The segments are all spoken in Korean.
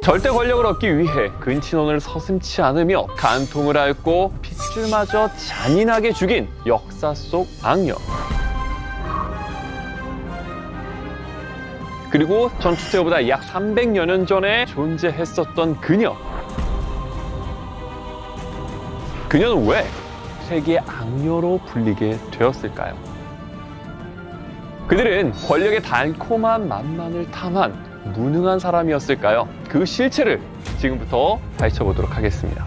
절대 권력을 얻기 위해 근친혼을 서슴지 않으며 간통을 앓고 핏줄마저 잔인하게 죽인 역사 속 악녀. 그리고 천추태후보다 약 300여 년 전에 존재했었던 그녀. 그녀는 왜 세계의 악녀로 불리게 되었을까요? 그들은 권력의 달콤한 맛만을 탐한 무능한 사람이었을까요? 그 실체를 지금부터 파헤쳐보도록 하겠습니다.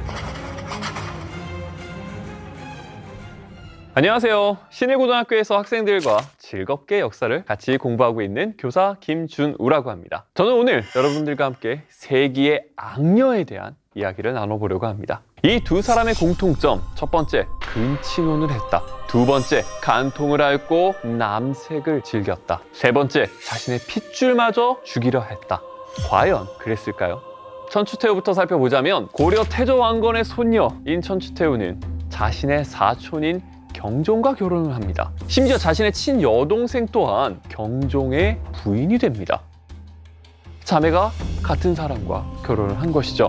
안녕하세요. 신일고등학교에서 학생들과 즐겁게 역사를 같이 공부하고 있는 교사 김준우라고 합니다. 저는 오늘 여러분들과 함께 세기의 악녀에 대한 이야기를 나눠보려고 합니다. 이 두 사람의 공통점, 첫 번째, 근친혼을 했다. 두 번째, 간통을 앓고 남색을 즐겼다. 세 번째, 자신의 핏줄마저 죽이려 했다. 과연 그랬을까요? 천추태후부터 살펴보자면 고려 태조왕건의 손녀인 천추태후는 자신의 사촌인 경종과 결혼을 합니다. 심지어 자신의 친여동생 또한 경종의 부인이 됩니다. 자매가 같은 사람과 결혼을 한 것이죠.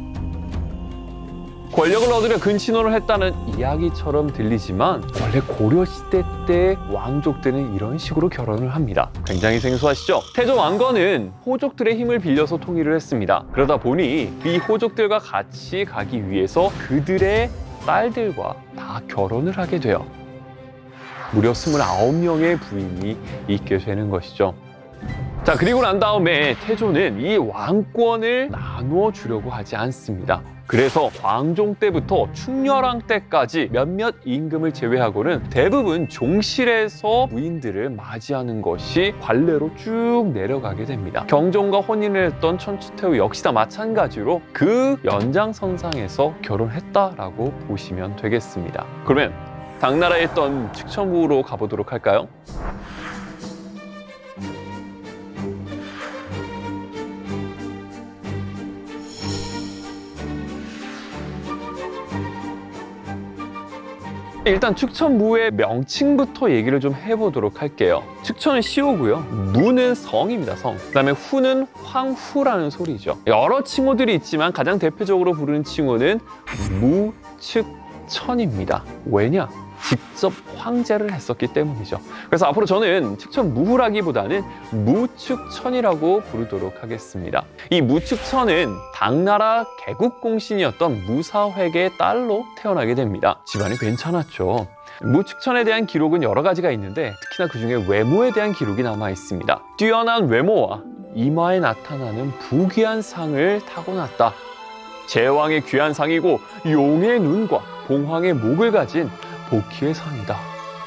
권력을 얻으려 근친혼을 했다는 이야기처럼 들리지만 원래 고려시대 때 왕족들은 이런 식으로 결혼을 합니다. 굉장히 생소하시죠? 태조왕건은 호족들의 힘을 빌려서 통일을 했습니다. 그러다 보니 이 호족들과 같이 가기 위해서 그들의 딸들과 다 결혼을 하게 돼요. 무려 29명의 부인이 있게 되는 것이죠. 자, 그리고 난 다음에 태조는 이 왕권을 나누어 주려고 하지 않습니다. 그래서 광종 때부터 충렬왕 때까지 몇몇 임금을 제외하고는 대부분 종실에서 부인들을 맞이하는 것이 관례로 쭉 내려가게 됩니다. 경종과 혼인을 했던 천추태후 역시나 마찬가지로 그 연장선상에서 결혼했다라고 보시면 되겠습니다. 그러면 당나라에 있던 측천부로 가보도록 할까요? 일단 축천무의 명칭부터 얘기를 좀 해보도록 할게요. 축천은 시호고요. 무는 성입니다, 성. 그다음에 후는 황후라는 소리죠. 여러 칭호들이 있지만 가장 대표적으로 부르는 칭호는 무축천입니다. 왜냐? 직접 황제를 했었기 때문이죠. 그래서 앞으로 저는 측천무후라기보다는 무축천이라고 부르도록 하겠습니다. 이 무축천은 당나라 개국공신이었던 무사획의 딸로 태어나게 됩니다. 집안이 괜찮았죠. 무축천에 대한 기록은 여러 가지가 있는데 특히나 그중에 외모에 대한 기록이 남아 있습니다. 뛰어난 외모와 이마에 나타나는 부귀한 상을 타고났다. 제왕의 귀한 상이고 용의 눈과 봉황의 목을 가진 복희의 상이다.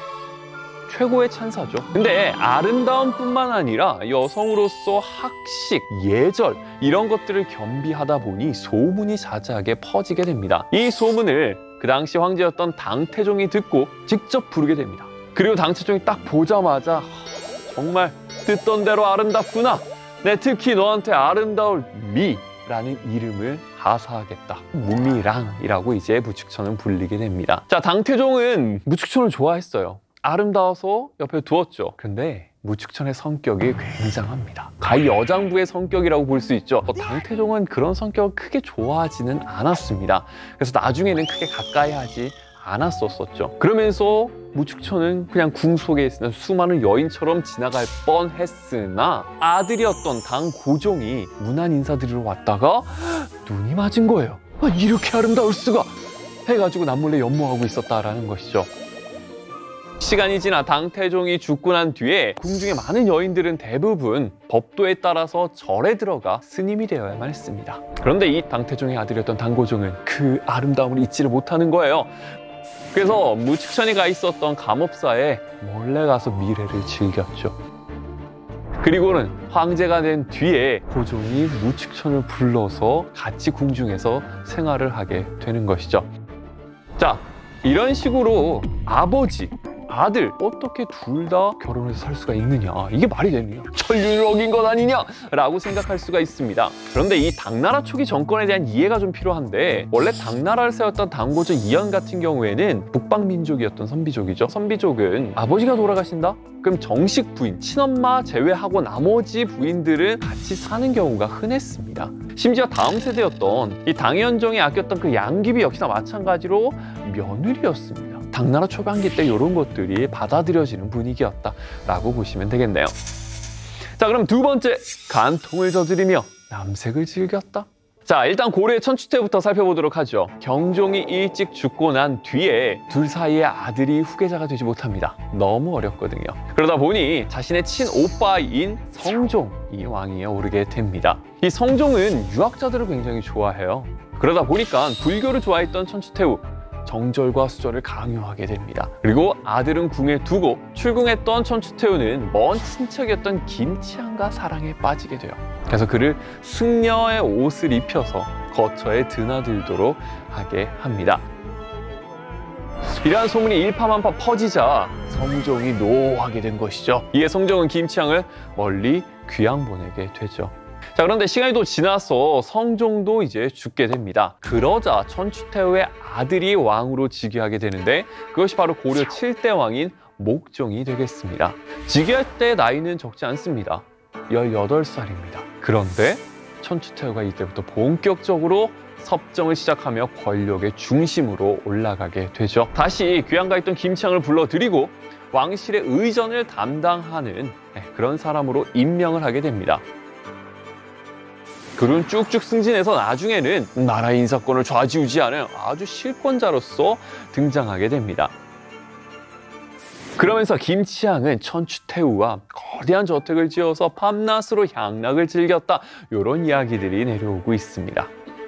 최고의 찬사죠. 근데 아름다움뿐만 아니라 여성으로서 학식, 예절 이런 것들을 겸비하다 보니 소문이 자자하게 퍼지게 됩니다. 이 소문을 그 당시 황제였던 당태종이 듣고 직접 부르게 됩니다. 그리고 당태종이 딱 보자마자 정말 듣던 대로 아름답구나. 내 특히 너한테 아름다울 미라는 이름을 하사하겠다. 무미랑이라고 이제 무축천은 불리게 됩니다. 자, 당태종은 무축천을 좋아했어요. 아름다워서 옆에 두었죠. 근데 무축천의 성격이 굉장합니다. 가히 여장부의 성격이라고 볼 수 있죠. 당태종은 그런 성격을 크게 좋아하지는 않았습니다. 그래서 나중에는 크게 가까이 하지 않았었죠. 그러면서 무축천은 그냥 궁 속에 있는 수많은 여인처럼 지나갈 뻔했으나 아들이었던 당고종이 문안 인사드리러 왔다가 눈이 맞은 거예요. 이렇게 아름다울 수가 해가지고 남몰래 연모하고 있었다라는 것이죠. 시간이 지나 당태종이 죽고 난 뒤에 궁중의 많은 여인들은 대부분 법도에 따라서 절에 들어가 스님이 되어야만 했습니다. 그런데 이 당태종의 아들이었던 당고종은 그 아름다움을 잊지를 못하는 거예요. 그래서 무축천이 가 있었던 감업사에 몰래 가서 미래를 즐겼죠. 그리고는 황제가 된 뒤에 고종이 무축천을 불러서 같이 궁중에서 생활을 하게 되는 것이죠. 자, 이런 식으로 아들 어떻게 둘 다 결혼해서 살 수가 있느냐, 이게 말이 되느냐, 천륜을 어긴 것 아니냐라고 생각할 수가 있습니다. 그런데 이 당나라 초기 정권에 대한 이해가 좀 필요한데, 원래 당나라를 세웠던 당고조 이연 같은 경우에는 북방민족이었던 선비족이죠. 선비족은 아버지가 돌아가신다? 그럼 정식 부인, 친엄마 제외하고 나머지 부인들은 같이 사는 경우가 흔했습니다. 심지어 다음 세대였던 이 당현종이 아꼈던 그 양귀비 역시나 마찬가지로 며느리였습니다. 당나라 초반기 때 이런 것들이 받아들여지는 분위기였다라고 보시면 되겠네요. 자, 그럼 두 번째, 간통을 저지르며 남색을 즐겼다. 자, 일단 고려의 천추태후부터 살펴보도록 하죠. 경종이 일찍 죽고 난 뒤에 둘 사이에 아들이 후계자가 되지 못합니다. 너무 어렸거든요. 그러다 보니 자신의 친오빠인 성종이 왕위에 오르게 됩니다. 이 성종은 유학자들을 굉장히 좋아해요. 그러다 보니까 불교를 좋아했던 천추태후, 정절과 수절을 강요하게 됩니다. 그리고 아들은 궁에 두고 출궁했던 천추태후는 먼 친척이었던 김치향과 사랑에 빠지게 돼요. 그래서 그를 승려의 옷을 입혀서 거처에 드나들도록 하게 합니다. 이러한 소문이 일파만파 퍼지자 성종이 노하게 된 것이죠. 이에 성종은 김치향을 멀리 귀양 보내게 되죠. 자, 그런데 시간이 또 지나서 성종도 이제 죽게 됩니다. 그러자 천추태후의 아들이 왕으로 즉위하게 되는데, 그것이 바로 고려 7대 왕인 목종이 되겠습니다. 즉위할 때 나이는 적지 않습니다. 18살입니다. 그런데 천추태후가 이때부터 본격적으로 섭정을 시작하며 권력의 중심으로 올라가게 되죠. 다시 귀양가 있던 김치향을 불러들이고 왕실의 의전을 담당하는 그런 사람으로 임명을 하게 됩니다. 그는 쭉쭉 승진해서 나중에는 나라 인사권을 좌지우지하는 아주 실권자로서 등장하게 됩니다. 그러면서 김치향은 천추태후와 거대한 저택을 지어서 밤낮으로 향락을 즐겼다, 이런 이야기들이 내려오고 있습니다.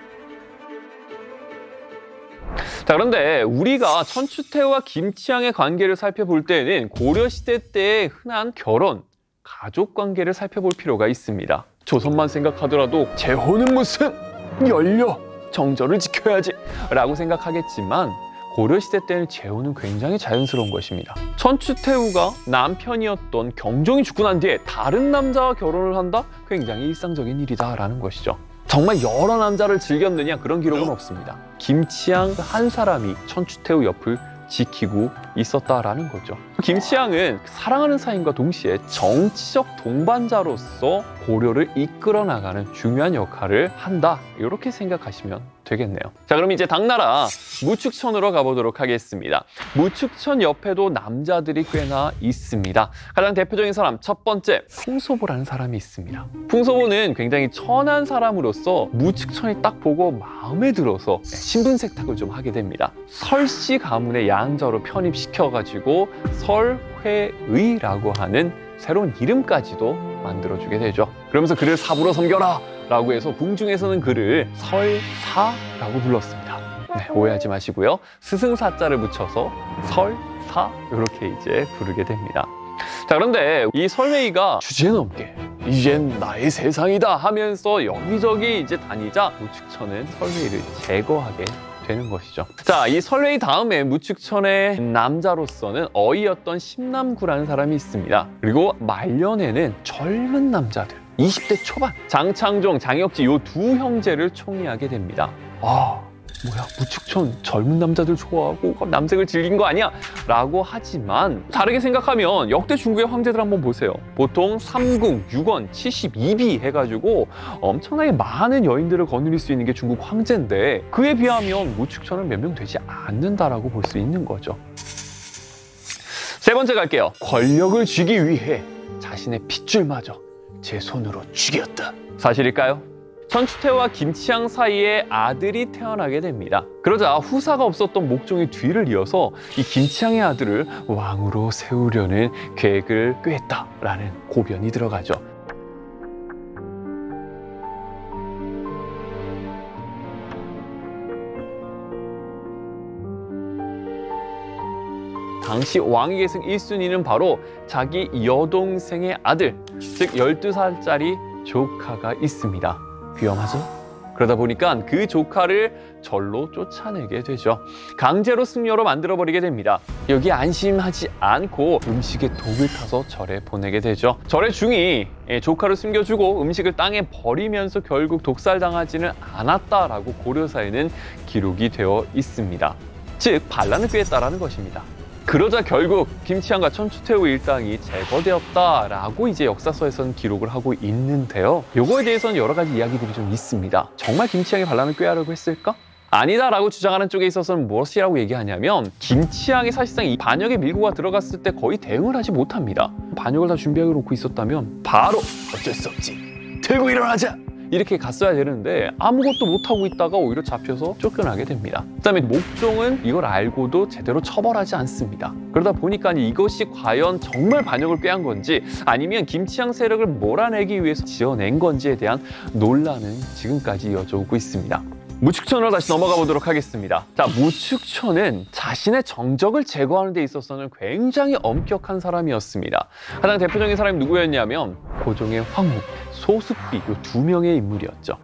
자, 그런데 우리가 천추태후와 김치향의 관계를 살펴볼 때는 고려시대 때의 흔한 결혼, 가족 관계를 살펴볼 필요가 있습니다. 조선만 생각하더라도 재혼은 무슨, 열려 정절을 지켜야지 라고 생각하겠지만, 고려시대 때는 재혼은 굉장히 자연스러운 것입니다. 천추태후가 남편이었던 경종이 죽고 난 뒤에 다른 남자와 결혼을 한다? 굉장히 일상적인 일이다라는 것이죠. 정말 여러 남자를 즐겼느냐, 그런 기록은 없습니다. 김치향 한 사람이 천추태후 옆을 지키고 있었다라는 거죠. 김치향은 사랑하는 사인과 동시에 정치적 동반자로서 고려를 이끌어 나가는 중요한 역할을 한다, 이렇게 생각하시면 되겠네요. 자, 그럼 이제 당나라 무축천으로 가보도록 하겠습니다. 무축천 옆에도 남자들이 꽤나 있습니다. 가장 대표적인 사람, 첫 번째, 풍소보라는 사람이 있습니다. 풍소보는 굉장히 천한 사람으로서 무축천이 딱 보고 마음에 들어서 신분 세탁을 좀 하게 됩니다. 설씨 가문의 양자로 편입시켜가지고 설회의라고 하는 새로운 이름까지도 만들어주게 되죠. 그러면서 그를 사부로 섬겨라 라고 해서 궁중에서는 그를 설사라고 불렀습니다. 네, 오해하지 마시고요. 스승사자를 붙여서 설사, 이렇게 이제 부르게 됩니다. 자, 그런데 이 설회의가 주제넘게 이젠 나의 세상이다 하면서 여기저기 이제 다니자 무축천은 설회의를 제거하게 되는 것이죠. 자, 이 설회의 다음에 무축천의 남자로서는 어이였던 심남구라는 사람이 있습니다. 그리고 말년에는 젊은 남자들, 20대 초반, 장창종, 장혁지, 이 두 형제를 총리하게 됩니다. 뭐야, 무축천 젊은 남자들 좋아하고 남색을 즐긴 거 아니야? 라고 하지만, 다르게 생각하면 역대 중국의 황제들 한번 보세요. 보통 3궁, 6원, 72비 해가지고 엄청나게 많은 여인들을 거느릴 수 있는 게 중국 황제인데, 그에 비하면 무축천은 몇 명 되지 않는다라고 볼 수 있는 거죠. 세 번째 갈게요. 권력을 쥐기 위해 자신의 핏줄마저 제 손으로 죽였다. 사실일까요? 천추태후와 김치향 사이에 아들이 태어나게 됩니다. 그러자 후사가 없었던 목종의 뒤를 이어서 이 김치향의 아들을 왕으로 세우려는 계획을 꿰었다라는 고변이 들어가죠. 당시 왕위 계승 1순위는 바로 자기 여동생의 아들, 즉 12살짜리 조카가 있습니다. 위험하죠? 그러다 보니까 그 조카를 절로 쫓아내게 되죠. 강제로 승려로 만들어버리게 됩니다. 여기 안심하지 않고 음식에 독을 타서 절에 보내게 되죠. 절의 중이 조카를 숨겨주고 음식을 땅에 버리면서 결국 독살당하지는 않았다라고 고려사에는 기록이 되어 있습니다. 즉 반란을 꾀했다라는 것입니다. 그러자 결국 김치향과 천추태후 일당이 제거되었다라고 이제 역사서에서는 기록을 하고 있는데요. 요거에 대해서는 여러 가지 이야기들이 좀 있습니다. 정말 김치향이 반란을 꾀하려고 했을까? 아니다라고 주장하는 쪽에 있어서는 무엇이라고 얘기하냐면 김치향이 사실상 이 반역의 밀고가 들어갔을 때 거의 대응을 하지 못합니다. 반역을 다 준비해 놓고 있었다면 바로 어쩔 수 없지, 들고 일어나자! 이렇게 갔어야 되는데 아무것도 못하고 있다가 오히려 잡혀서 쫓겨나게 됩니다. 그다음에 목종은 이걸 알고도 제대로 처벌하지 않습니다. 그러다 보니까 이것이 과연 정말 반역을 꾀한 건지 아니면 김치향 세력을 몰아내기 위해서 지어낸 건지에 대한 논란은 지금까지 이어져 오고 있습니다. 무축천으로 다시 넘어가 보도록 하겠습니다. 자, 무축천은 자신의 정적을 제거하는 데 있어서는 굉장히 엄격한 사람이었습니다. 가장 대표적인 사람이 누구였냐면 고종의 황후, 소숙비 이 두 명의 인물이었죠.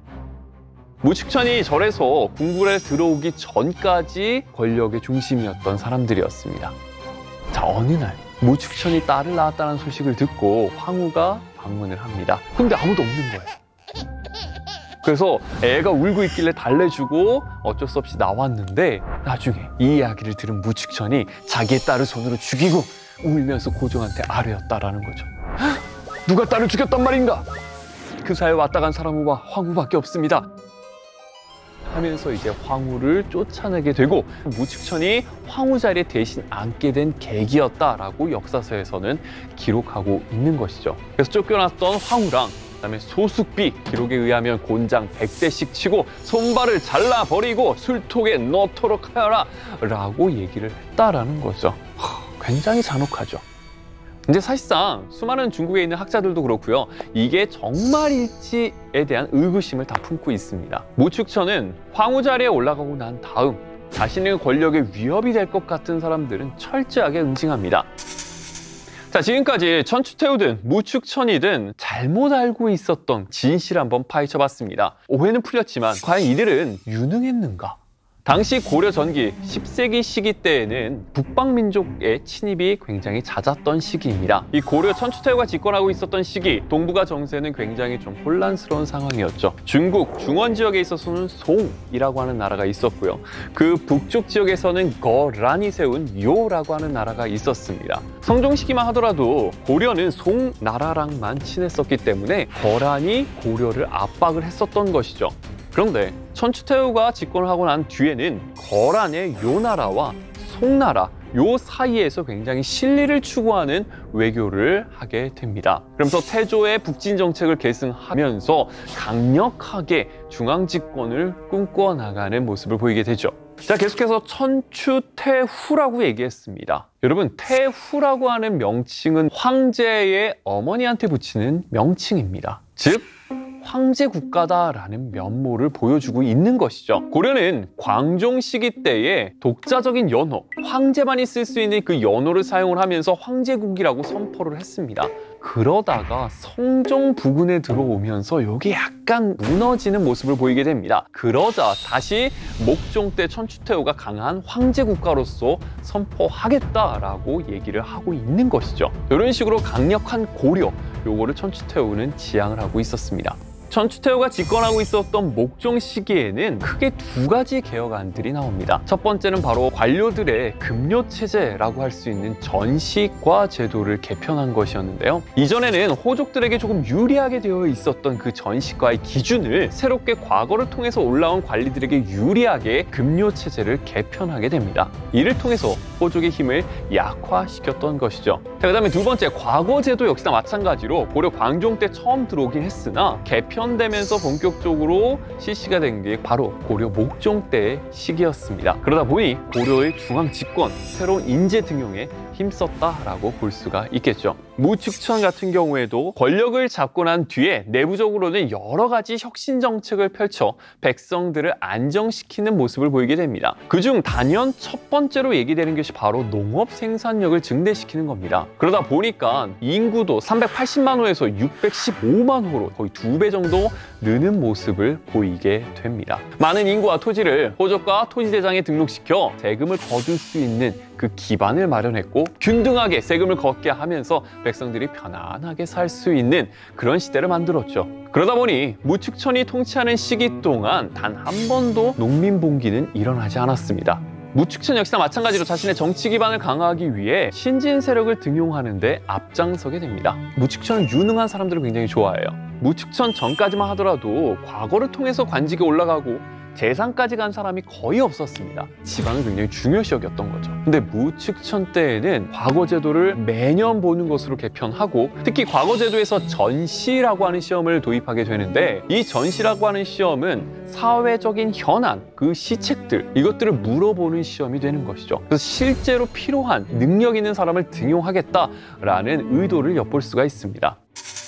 무축천이 절에서 궁궐에 들어오기 전까지 권력의 중심이었던 사람들이었습니다. 자, 어느 날 무축천이 딸을 낳았다는 소식을 듣고 황후가 방문을 합니다. 근데 아무도 없는 거예요. 그래서 애가 울고 있길래 달래주고 어쩔 수 없이 나왔는데 나중에 이 이야기를 들은 무축천이 자기의 딸을 손으로 죽이고 울면서 고종한테 아뢰었다라는 거죠. 누가 딸을 죽였단 말인가? 그 사이에 왔다 간 사람은 황후밖에 없습니다. 하면서 이제 황후를 쫓아내게 되고 무축천이 황후 자리에 대신 앉게 된 계기였다라고 역사서에서는 기록하고 있는 것이죠. 그래서 쫓겨났던 황후랑 그다음에 소숙비 기록에 의하면 곤장 100대씩 치고 손발을 잘라버리고 술통에 넣도록 하여라 라고 얘기를 했다라는 거죠. 굉장히 잔혹하죠. 근데 사실상 수많은 중국에 있는 학자들도 그렇고요. 이게 정말일지에 대한 의구심을 다 품고 있습니다. 무축천은 황후 자리에 올라가고 난 다음 자신의 권력에 위협이 될 것 같은 사람들은 철저하게 응징합니다. 자, 지금까지 천추태후든 무축천이든 잘못 알고 있었던 진실을 한번 파헤쳐봤습니다. 오해는 풀렸지만 과연 이들은 유능했는가? 당시 고려 전기 10세기 시기 때에는 북방민족의 침입이 굉장히 잦았던 시기입니다. 이 고려 천추태후가 집권하고 있었던 시기, 동북아 정세는 굉장히 좀 혼란스러운 상황이었죠. 중국 중원 지역에 있어서는 송이라고 하는 나라가 있었고요. 그 북쪽 지역에서는 거란이 세운 요라고 하는 나라가 있었습니다. 성종 시기만 하더라도 고려는 송나라랑만 친했었기 때문에 거란이 고려를 압박을 했었던 것이죠. 그런데 천추태후가 집권을 하고 난 뒤에는 거란의 요나라와 송나라 요 사이에서 굉장히 실리를 추구하는 외교를 하게 됩니다. 그러면서 태조의 북진 정책을 계승하면서 강력하게 중앙 집권을 꿈꿔 나가는 모습을 보이게 되죠. 자, 계속해서 천추태후라고 얘기했습니다. 여러분, 태후라고 하는 명칭은 황제의 어머니한테 붙이는 명칭입니다. 즉 황제 국가다라는 면모를 보여주고 있는 것이죠. 고려는 광종 시기 때에 독자적인 연호, 황제만이 쓸 수 있는 그 연호를 사용을 하면서 황제국이라고 선포를 했습니다. 그러다가 성종 부근에 들어오면서 여기 약간 무너지는 모습을 보이게 됩니다. 그러자 다시 목종 때 천추태후가 강한 황제 국가로서 선포하겠다라고 얘기를 하고 있는 것이죠. 이런 식으로 강력한 고려, 요거를 천추태후는 지향을 하고 있었습니다. 천추태후가 집권하고 있었던 목종 시기에는 크게 두 가지 개혁안들이 나옵니다. 첫 번째는 바로 관료들의 급료체제라고 할 수 있는 전시과 제도를 개편한 것이었는데요. 이전에는 호족들에게 조금 유리하게 되어 있었던 그 전시과의 기준을 새롭게 과거를 통해서 올라온 관리들에게 유리하게 급료체제를 개편하게 됩니다. 이를 통해서 호족의 힘을 약화시켰던 것이죠. 자, 그다음에 두 번째, 과거제도 역시나 마찬가지로 고려 광종 때 처음 들어오긴 했으나 개편되면서 본격적으로 실시가 된 게 바로 고려 목종 때의 시기였습니다. 그러다 보니 고려의 중앙 집권, 새로운 인재 등용에 힘썼다라고 볼 수가 있겠죠. 무축천 같은 경우에도 권력을 잡고 난 뒤에 내부적으로는 여러 가지 혁신 정책을 펼쳐 백성들을 안정시키는 모습을 보이게 됩니다. 그중 단연 첫 번째로 얘기되는 것이 바로 농업 생산력을 증대시키는 겁니다. 그러다 보니까 인구도 380만 호에서 615만 호로 거의 2배 정도 점차도 느는 모습을 보이게 됩니다. 많은 인구와 토지를 호족과 토지대장에 등록시켜 세금을 거둘 수 있는 그 기반을 마련했고 균등하게 세금을 걷게 하면서 백성들이 편안하게 살 수 있는 그런 시대를 만들었죠. 그러다 보니 무축천이 통치하는 시기 동안 단 한 번도 농민 봉기는 일어나지 않았습니다. 무축천 역시나 마찬가지로 자신의 정치 기반을 강화하기 위해 신진 세력을 등용하는 데 앞장서게 됩니다. 무축천은 유능한 사람들을 굉장히 좋아해요. 무축천 전까지만 하더라도 과거를 통해서 관직에 올라가고 재상까지 간 사람이 거의 없었습니다. 지방을 굉장히 중요시 여겼던 거죠. 근데 무축천 때에는 과거제도를 매년 보는 것으로 개편하고 특히 과거제도에서 전시라고 하는 시험을 도입하게 되는데 이 전시라고 하는 시험은 사회적인 현안, 그 시책들 이것들을 물어보는 시험이 되는 것이죠. 그래서 실제로 필요한 능력 있는 사람을 등용하겠다라는 의도를 엿볼 수가 있습니다.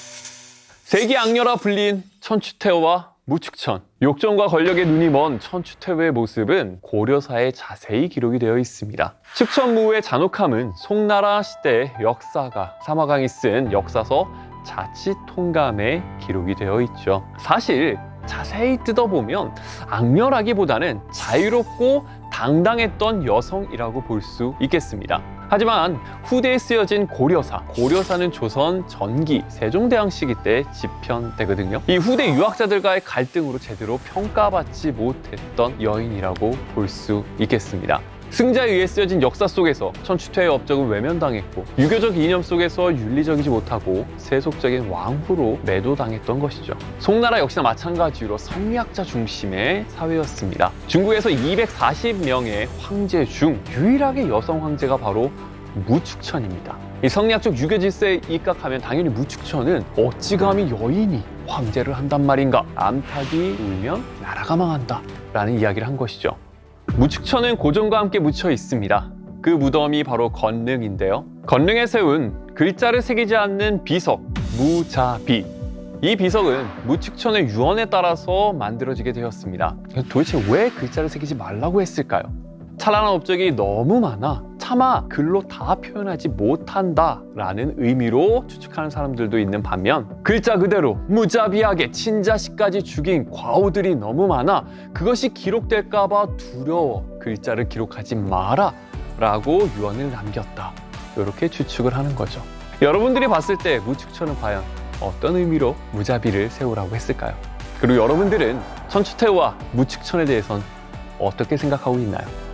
세기악녀라 불린 천추태후와 무축천, 욕정과 권력의 눈이 먼 천추태후의 모습은 고려사에 자세히 기록이 되어 있습니다. 축천무후의 잔혹함은 송나라 시대의 역사가 사마강이 쓴 역사서 자치통감에 기록이 되어 있죠. 사실 자세히 뜯어보면 악녀라기보다는 자유롭고 당당했던 여성이라고 볼 수 있겠습니다. 하지만 후대에 쓰여진 고려사는 조선 전기 세종대왕 시기 때 집현되거든요. 이 후대 유학자들과의 갈등으로 제대로 평가받지 못했던 여인이라고 볼 수 있겠습니다. 승자에 의해 쓰여진 역사 속에서 천추태후의 업적은 외면당했고 유교적 이념 속에서 윤리적이지 못하고 세속적인 왕후로 매도당했던 것이죠. 송나라 역시나 마찬가지로 성리학자 중심의 사회였습니다. 중국에서 240명의 황제 중 유일하게 여성 황제가 바로 무축천입니다. 이 성리학적 유교 질서에 입각하면 당연히 무축천은 어찌 감히 여인이 황제를 한단 말인가, 암탉이 울면 나라가 망한다 라는 이야기를 한 것이죠. 무축천은 고전과 함께 묻혀 있습니다. 그 무덤이 바로 건릉인데요. 건릉에 세운 글자를 새기지 않는 비석, 무자비. 이 비석은 무축천의 유언에 따라서 만들어지게 되었습니다. 도대체 왜 글자를 새기지 말라고 했을까요? 찬란한 업적이 너무 많아 차마 글로 다 표현하지 못한다라는 의미로 추측하는 사람들도 있는 반면 글자 그대로 무자비하게 친자식까지 죽인 과오들이 너무 많아 그것이 기록될까 봐 두려워 글자를 기록하지 마라 라고 유언을 남겼다. 이렇게 추측을 하는 거죠. 여러분들이 봤을 때 무축천은 과연 어떤 의미로 무자비를 세우라고 했을까요? 그리고 여러분들은 천추태후와 무축천에 대해선 어떻게 생각하고 있나요?